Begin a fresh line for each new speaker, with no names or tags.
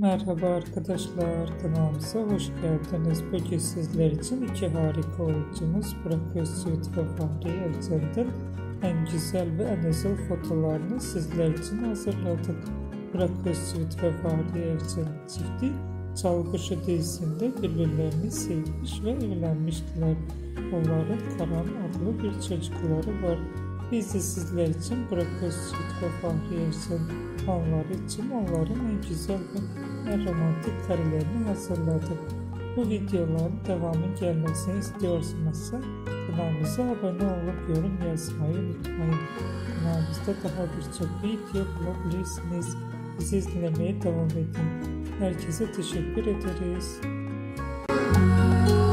Merhaba arkadaşlar, kanalımıza hoş geldiniz. Bugün sizler için iki harika oyuncumuz Burak Özçivit ve Fahriye Evcen'den en güzel ve en özel fotolarını sizler için hazırladık. Burak Özçivit ve Fahriye Evcen çifti Çalgışı dizisinde birbirlerini sevmiş ve evlenmiştiler. Onların Karan adlı bir çocukları var. Biz de sizler için Burak Özçivit ve Fahriye Evcen anları için onların en güzel ve en romantik karelerini hazırladık. Bu videoların devamı gelmesini istiyorsanız kanalımıza abone olup yorum yazmayı unutmayın. Kanalımızda daha birçok video bulabilirsiniz. Bizi izlemeye devam edin. Herkese teşekkür ederiz.